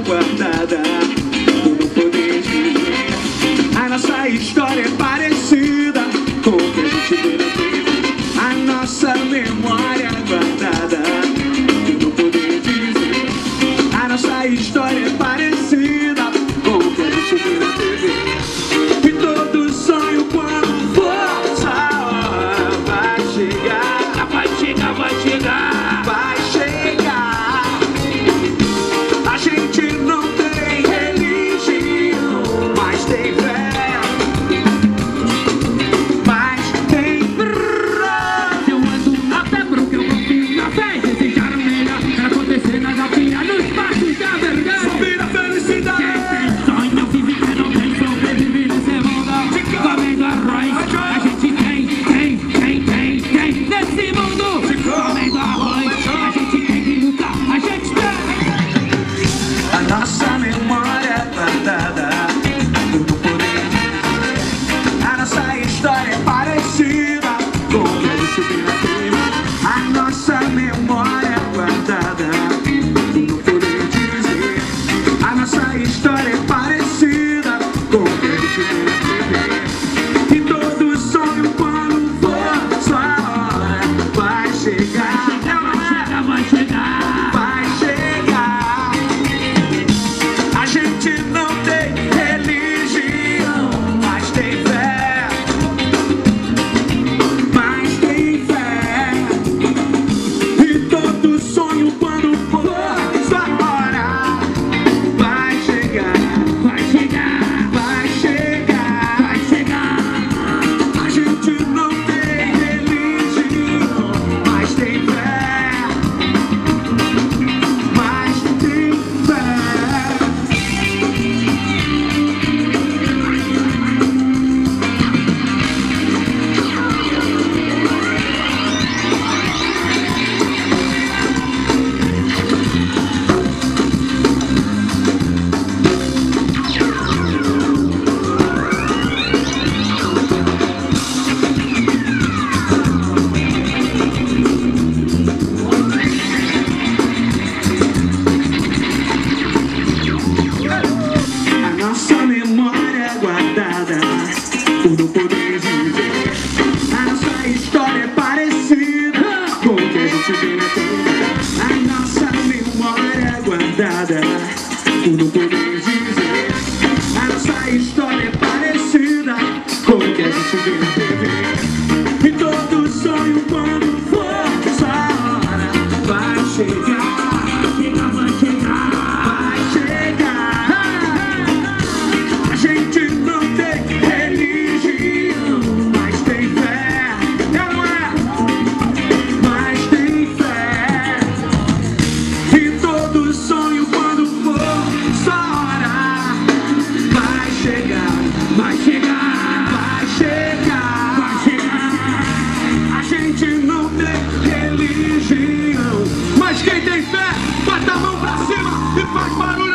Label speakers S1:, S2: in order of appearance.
S1: guardada por não poder dizer. A nossa história é parecida com o que a gente vê na TV. A nossa memória é guardada por não poder dizer. A nossa história é parecida com o que a gente vê na TV. E todo sonho quando for essa hora vai chegar.
S2: Vai chegar, vai chegar.
S1: Vai chegar. A gente não tem religião, mas tem fé. Mas tem
S2: Eu ando a pé porque eu confio na fé. Desejar o melhor pra acontecer nas alturas, nos passos da verdade.
S1: subir a felicidade.
S2: Quem tem sonho vive, quem não tem sobrevive nesse mundo. Comendo arroz, a gente tem nesse mundo. Comendo arroz, a gente tem que lutar, a gente tem.
S1: A nossa memória é guardada por não poder dizer. A nossa história é parecida com o que a gente vê na TV. A nossa memória é guardada por não poder dizer. A nossa história é parecida com o que a gente vê na TV. E todo sonho quando for sua hora vai chegar.
S2: Vai chegar.
S1: Vai chegar. A gente não tem religião, mas tem fé. Mas tem fé. E todo sonho quando for sua hora vai chegar.
S2: Vai chegar.
S1: Vai chegar.
S2: Vai chegar.
S1: A gente não tem religião, mas tem fé. Mas tem fé. A nossa memória é guardada por não poder dizer. A nossa história é parecida com o que a gente vê na TV. A nossa memória é guardada por não poder dizer. A nossa história é parecida com o que a gente vê na TV. E todo sonho quando for essa hora vai chegar. Vai chegar. Vai chegar. A gente não tem religião, mas tem fé. É, não é? Mas tem fé. E todo sonho quando for sua hora vai chegar.
S2: Vai chegar.
S1: Vai chegar.
S2: Vai chegar.
S1: A gente não tem religião, mas quem tem fé, bota a mão pra cima e faz barulho.